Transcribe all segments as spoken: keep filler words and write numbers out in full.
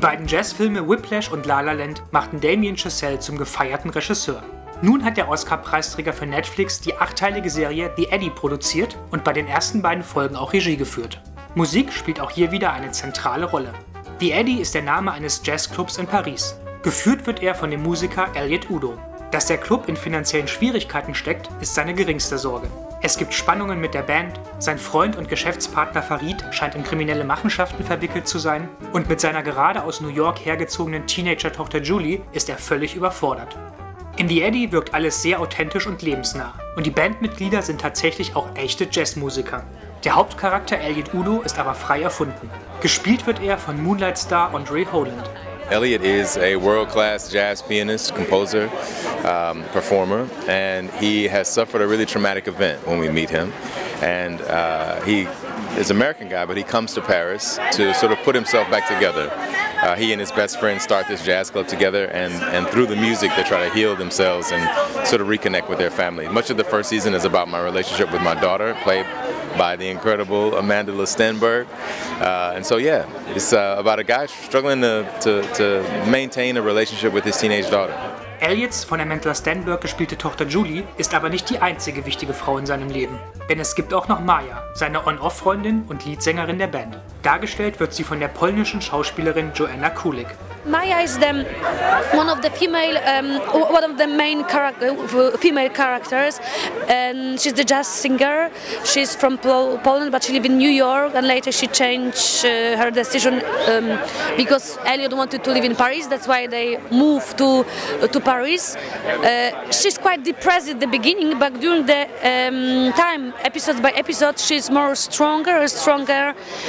beiden Jazzfilme Whiplash und La La Land machten Damien Chazelle zum gefeierten Regisseur. Nun hat der Oscar-Preisträger für Netflix die achteilige Serie The Eddie produziert und bei den ersten beiden Folgen auch Regie geführt. Musik spielt auch hier wieder eine zentrale Rolle. The Eddie ist der Name eines Jazzclubs in Paris. Geführt wird er von dem Musiker Elliot Udo. Dass der Club in finanziellen Schwierigkeiten steckt, ist seine geringste Sorge. Es gibt Spannungen mit der Band, sein Freund und Geschäftspartner Farid scheint in kriminelle Machenschaften verwickelt zu sein und mit seiner gerade aus New York hergezogenen Teenager-Tochter Julie ist er völlig überfordert. In The Eddie wirkt alles sehr authentisch und lebensnah und die Bandmitglieder sind tatsächlich auch echte Jazzmusiker. Der Hauptcharakter Elliot Udo ist aber frei erfunden. Gespielt wird er von Moonlight-Star Andre Holland. Elliot is a world-class jazz pianist, composer, um, performer, and he has suffered a really traumatic event when we meet him. And uh, he is an American guy, but he comes to Paris to sort of put himself back together. Uh, he and his best friend start this jazz club together, and, and through the music they try to heal themselves and sort of reconnect with their family. Much of the first season is about my relationship with my daughter, played by the incredible Amanda Stenberg. Uh, and so yeah, it's uh, about a guy struggling to, to, to maintain a relationship with his teenage daughter. Elliots von Amanda Stenberg gespielte Tochter Julie ist aber nicht die einzige wichtige Frau in seinem Leben. Denn es gibt auch noch Maya, seine On-Off-Freundin und Leadsängerin der Band. Dargestellt wird sie von der polnischen Schauspielerin Joanna Kulik. Maya is the, one of the female, um, one of the main char female characters, and she's the jazz singer. She's from Pol Poland, but she lives in New York, and later she changed uh, her decision um, because Elliot wanted to live in Paris. That's why they moved to uh, to Paris. Uh, she's quite depressed at the beginning, but during the um, time, episode by episode, she's more stronger and stronger,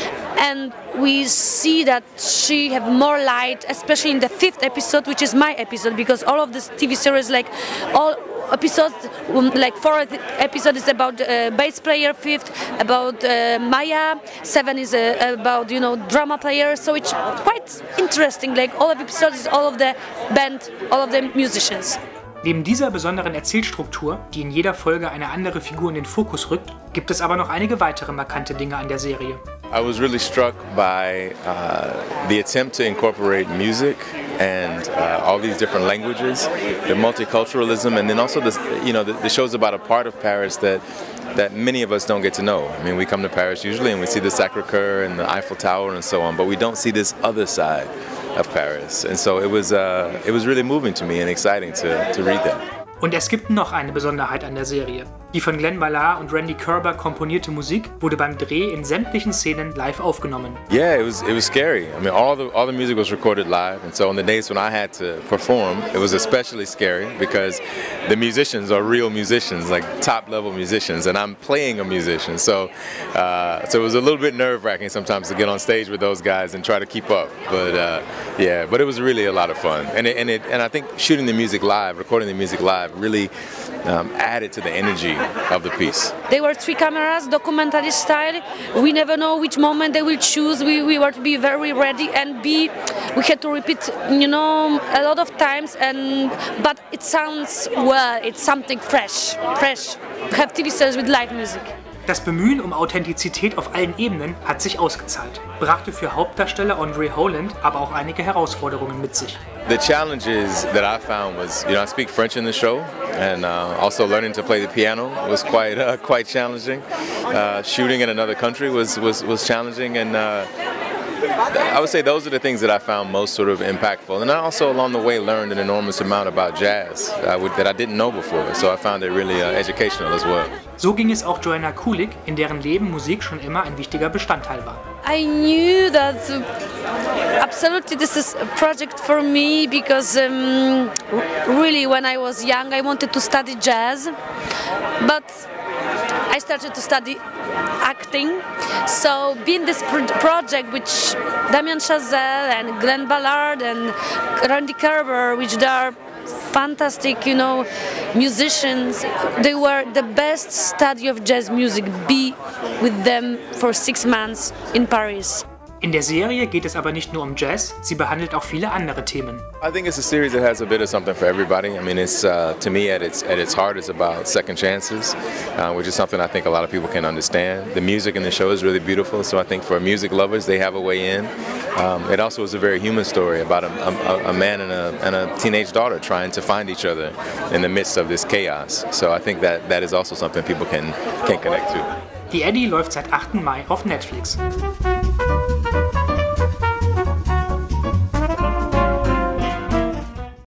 and we see that she have more light, especially in the fifth episode, which is my episode, because all of this T V series, like all episodes, um, like four episodes is about uh, bass player, fifth about uh, Maya, seven is uh, about, you know, drama player, so it's quite interesting, like all of episodes is all of the band, all of the musicians. Neben dieser besonderen Erzählstruktur, die in jeder Folge eine andere Figur in den Fokus rückt, gibt es aber noch einige weitere markante Dinge an der Serie. I was really struck by uh, the attempt to incorporate music and uh, all these different languages, the multiculturalism, and then also this, you know, the, the show's about a part of Paris that that many of us don't get to know. I mean, we come to Paris usually and we see the Sacré-Cœur and the Eiffel Tower and so on, but we don't see this other side of Paris. And so it was, uh, it was really moving to me and exciting to, to read that. Und es gibt noch eine Besonderheit an der Serie. Die von Glenn Ballard und Randy Kerber komponierte Musik wurde beim Dreh in sämtlichen Szenen live aufgenommen. Yeah, it was it was scary. I mean, all the all the music was recorded live, and so on the days when I had to perform, it was especially scary because the musicians are real musicians, like top level musicians, and I'm playing a musician. So, uh, so it was a little bit nerve-wracking sometimes to get on stage with those guys and try to keep up. But uh, yeah, but it was really a lot of fun, and it, and it and I think shooting the music live, recording the music live, really um, added to the energy of the piece. There were three cameras, documentary style. We never know which moment they will choose. We, we were to be very ready and be. We had to repeat, you know, a lot of times. And but it sounds well. It's something fresh, fresh. We have T V series with live music. Das Bemühen um Authentizität auf allen Ebenen hat sich ausgezahlt, brachte für Hauptdarsteller Andre Holland aber auch einige Herausforderungen mit sich. The challenges that I found was, you know, I speak French in the show, and uh, also learning to play the piano was quite uh, quite challenging. Uh, shooting in another country was was was challenging, and uh, I would say those are the things that I found most sort of impactful. And I also along the way learned an enormous amount about jazz uh, that I didn't know before, so I found it really uh, educational as well. So ging es auch Joanna Kulik, in deren Leben Musik schon immer ein wichtiger Bestandteil war. I knew that absolutely this is a project for me because um, really when I was young I wanted to study jazz, but I started to study acting. So being this pro project which Damien Chazelle and Glenn Ballard and Randy Kerber, which they are fantastic, you know, musicians. They were the best study of jazz music. Be with them for six months in Paris. In der Serie geht es aber nicht nur um Jazz, sie behandelt auch viele andere Themen. I think it's a series that has a bit of something for everybody. I mean, it's uh, to me at its at its heart is about second chances, uh, which is something I think a lot of people can understand. The music in the show is really beautiful, so I think for music lovers they have a way in. um, it also is a very human story about a, a, a man and a, and a teenage daughter trying to find each other in the midst of this chaos. So I think that that is also something people can, can connect to. The Eddie läuft seit achten Mai auf Netflix.